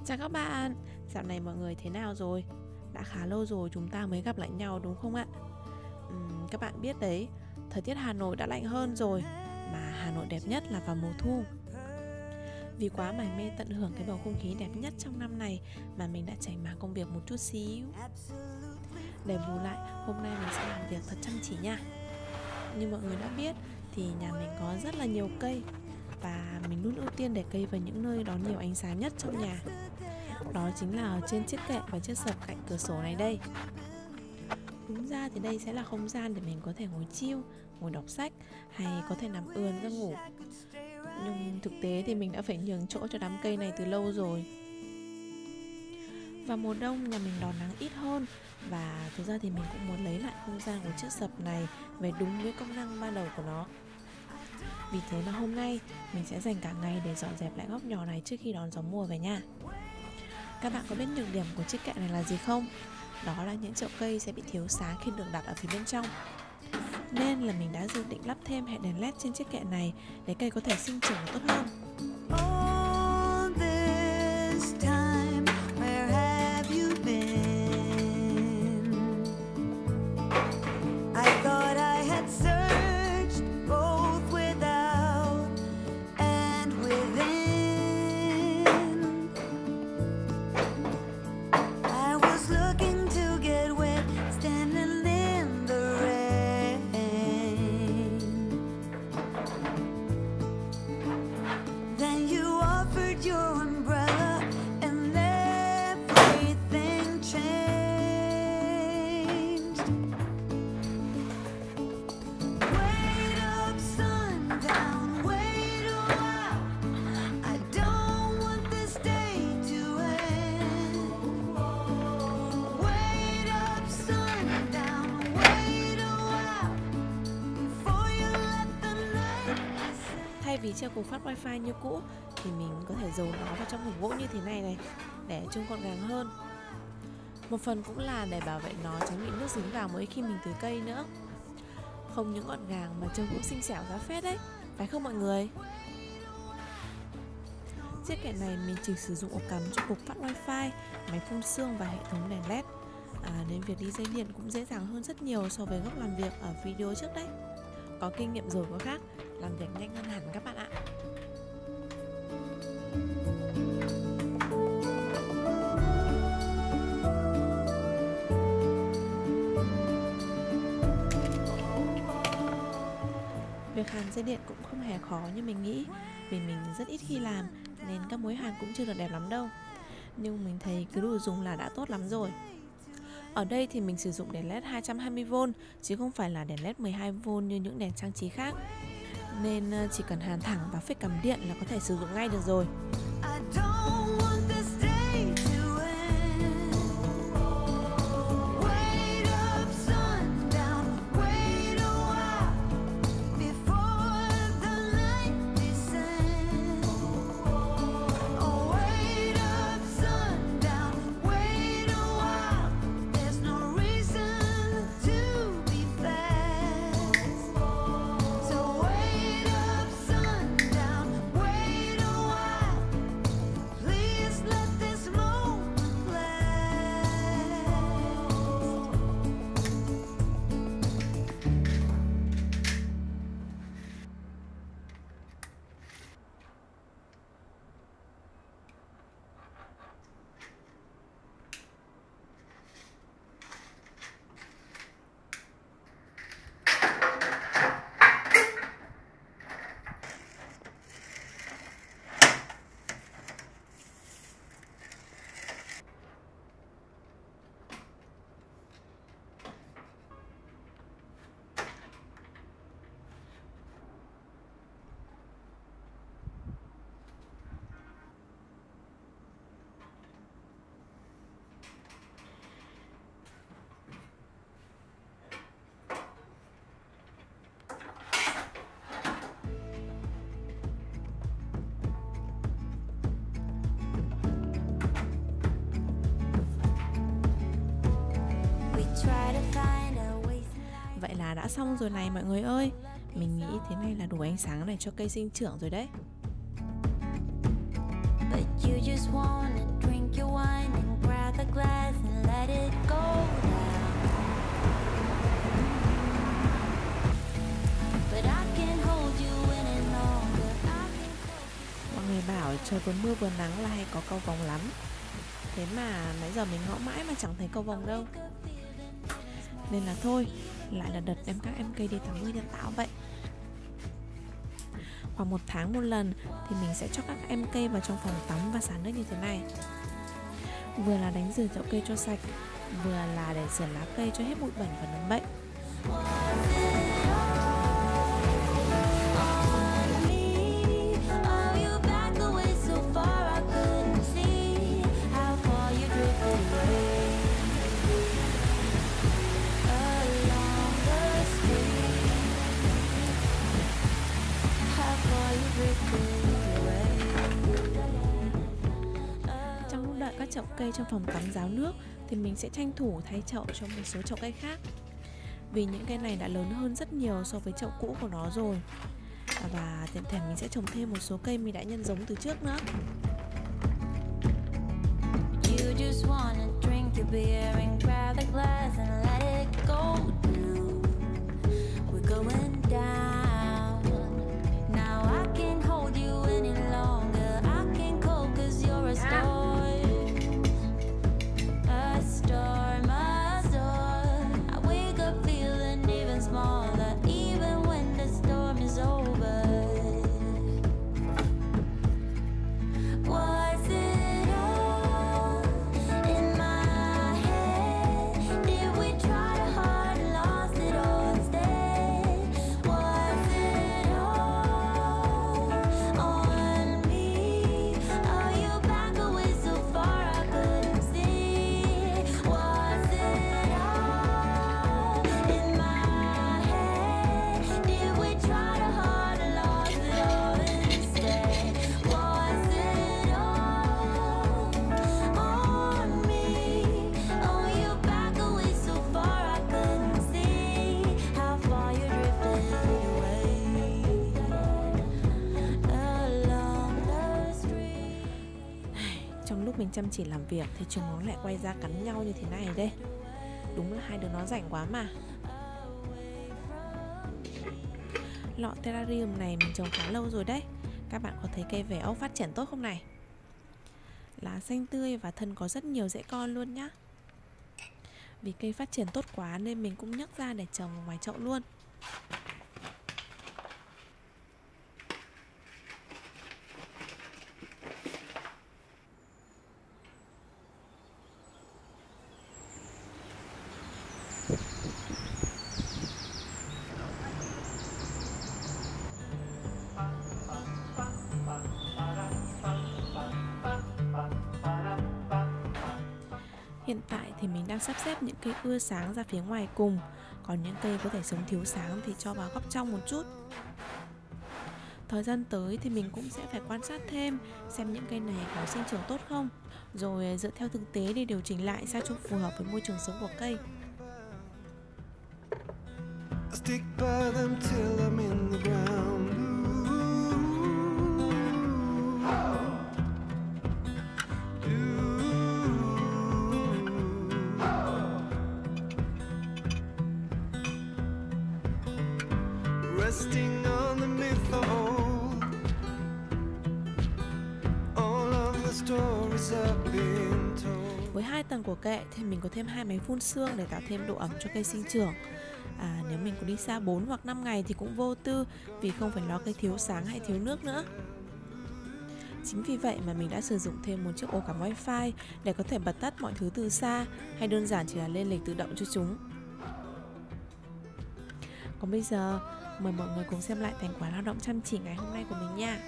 Chào các bạn, dạo này mọi người thế nào rồi? Đã khá lâu rồi chúng ta mới gặp lại nhau đúng không ạ? Các bạn biết đấy, thời tiết Hà Nội đã lạnh hơn rồi, mà Hà Nội đẹp nhất là vào mùa thu. Vì quá mải mê tận hưởng cái bầu không khí đẹp nhất trong năm này mà mình đã tránh mang công việc một chút xíu. Để bù lại, hôm nay mình sẽ làm việc thật chăm chỉ nha. Như mọi người đã biết thì nhà mình có rất là nhiều cây, và mình luôn ưu tiên để cây vào những nơi đón nhiều ánh sáng nhất trong nhà. Đó chính là ở trên chiếc kệ và chiếc sập cạnh cửa sổ này đây. Đúng ra thì đây sẽ là không gian để mình có thể ngồi chill, ngồi đọc sách hay có thể nằm ườn ra ngủ. Nhưng thực tế thì mình đã phải nhường chỗ cho đám cây này từ lâu rồi. Vào mùa đông nhà mình đón nắng ít hơn, và thực ra thì mình cũng muốn lấy lại không gian của chiếc sập này về đúng với công năng ban đầu của nó. Vì thế mà hôm nay mình sẽ dành cả ngày để dọn dẹp lại góc nhỏ này trước khi đón gió mùa về nha. Các bạn có biết nhược điểm của chiếc kệ này là gì không? Đó là những chậu cây sẽ bị thiếu sáng khi được đặt ở phía bên trong. Nên là mình đã dự định lắp thêm hệ đèn LED trên chiếc kệ này để cây có thể sinh trưởng tốt hơn. Thay vì treo cục phát wifi như cũ thì mình có thể giấu nó vào trong hộp gỗ như thế này để trông gọn gàng hơn. Một phần cũng là để bảo vệ nó tránh bị nước dính vào mỗi khi mình tưới cây nữa. Không những gọn gàng mà trông cũng xinh xẻo ra phết đấy, phải không mọi người? Chiếc kệ này mình chỉ sử dụng ổ cắm cho cục phát wifi, máy phun sương và hệ thống đèn LED, nên việc đi dây điện cũng dễ dàng hơn rất nhiều so với góc làm việc ở video trước đấy. Có kinh nghiệm rồi có khác, làm việc nhanh hơn hẳn các bạn ạ. Việc hàn dây điện cũng không hề khó như mình nghĩ, vì mình rất ít khi làm nên các mối hàn cũng chưa được đẹp lắm đâu. Nhưng mình thấy cứ đủ dùng là đã tốt lắm rồi. Ở đây thì mình sử dụng đèn LED 220V chứ không phải là đèn LED 12V như những đèn trang trí khác. Nên chỉ cần hàn thẳng và phích cắm điện là có thể sử dụng ngay được rồi. Vậy là đã xong rồi này mọi người ơi. Mình nghĩ thế này là đủ ánh sáng để cho cây sinh trưởng rồi đấy. But you just wanna drink rewind and grab the glass and let it go down. But I can't hold you any longer. Mọi người bảo trời vừa mưa vừa nắng là hay có cầu vồng lắm. Thế mà nãy giờ mình ngõ mãi mà chẳng thấy cầu vồng đâu. Nên là thôi, lại là đợt đem các em cây đi tắm mưa nhân tạo vậy. Khoảng 1 tháng một lần thì mình sẽ cho các em cây vào trong phòng tắm và xả nước như thế này. Vừa là đánh rửa chậu cây cho sạch, vừa là để rửa lá cây cho hết bụi bẩn và nấm bệnh. Trong lúc đợi các chậu cây trong phòng tắm ráo nước thì mình sẽ tranh thủ thay chậu cho một số chậu cây khác. Vì những cây này đã lớn hơn rất nhiều so với chậu cũ của nó rồi. Và tiện thể mình sẽ trồng thêm một số cây mình đã nhân giống từ trước nữa. You just wanna drink your beer and grab the glass and let it go down. We're going down. Now I can't hold you any longer. I can't cope 'cause you're a storm. A storm, a storm. I wake up feeling even smaller, even when the storm is over. Was it all in my head? Did we try hard and lost it all instead? Was it all on me? Are you back away so far I couldn't see? Was it all in my head? Did we try hard and lost it all instead? Was it all on me? Oh, you back away so far I couldn't see how far you drifted away along the street. Trong lúc mình chăm chỉ làm việc thì chúng nó lại quay ra cắn nhau như thế này đây. Đúng là hai đứa nó rảnh quá mà. Lọ terrarium này mình trồng khá lâu rồi đấy. Các bạn có thấy cây về ốc phát triển tốt không này? Lá xanh tươi và thân có rất nhiều rễ con luôn nhá. Vì cây phát triển tốt quá nên mình cũng nhấc ra để trồng ở ngoài chậu luôn. Hiện tại thì mình đang sắp xếp những cây ưa sáng ra phía ngoài cùng. Còn những cây có thể sống thiếu sáng thì cho vào góc trong một chút. Thời gian tới thì mình cũng sẽ phải quan sát thêm xem những cây này có sinh trưởng tốt không, rồi dựa theo thực tế để điều chỉnh lại sao cho phù hợp với môi trường sống của cây. I stick by them till I'm in the ground. Resting on the myth of old, all of the stories I've been told. Với 2 tầng của kệ thì mình có thêm 2 máy phun sương để tạo thêm độ ẩm cho cây sinh trưởng. Nếu mình có đi xa 4 hoặc 5 ngày thì cũng vô tư, vì không phải lo cây thiếu sáng hay thiếu nước nữa. Chính vì vậy mà mình đã sử dụng thêm một chiếc ổ cắm wifi để có thể bật tắt mọi thứ từ xa, hay đơn giản chỉ là lên lịch tự động cho chúng. Còn bây giờ, mời mọi người cùng xem lại thành quả lao động chăm chỉ ngày hôm nay của mình nha.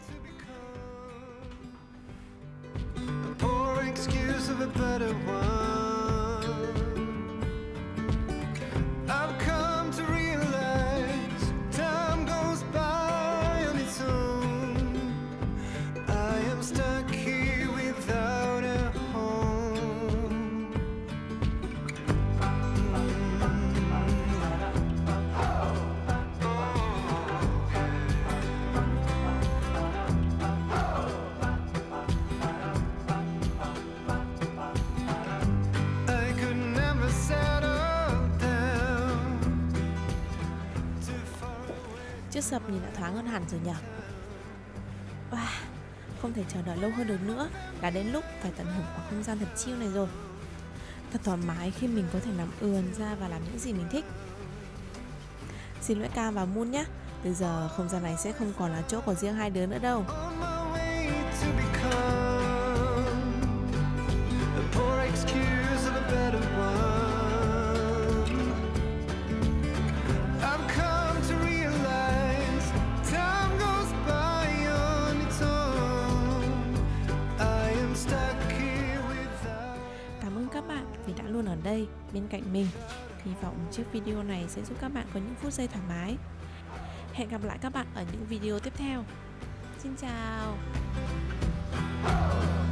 A poor excuse of a better one. I've come to realize time goes by on its own. I am stuck here without a home. sập nhìn đã thoáng hơn hẳn rồi nhở. Không thể chờ đợi lâu hơn được nữa, đã đến lúc phải tận hưởng khoảng không gian thật chill này rồi. Thật thoải mái khi mình có thể nằm ườn ra và làm những gì mình thích. Xin lỗi Cam và Moon nhé. Từ giờ không gian này sẽ không còn là chỗ của riêng hai đứa nữa đâu. On my way to become a poor excuse of a better one. I've come to realize time goes by on its own. I am stuck here without. Cảm ơn các bạn vì đã luôn ở đây bên cạnh mình. Hy vọng chiếc video này sẽ giúp các bạn có những phút giây thoải mái. Hẹn gặp lại các bạn ở những video tiếp theo. Xin chào.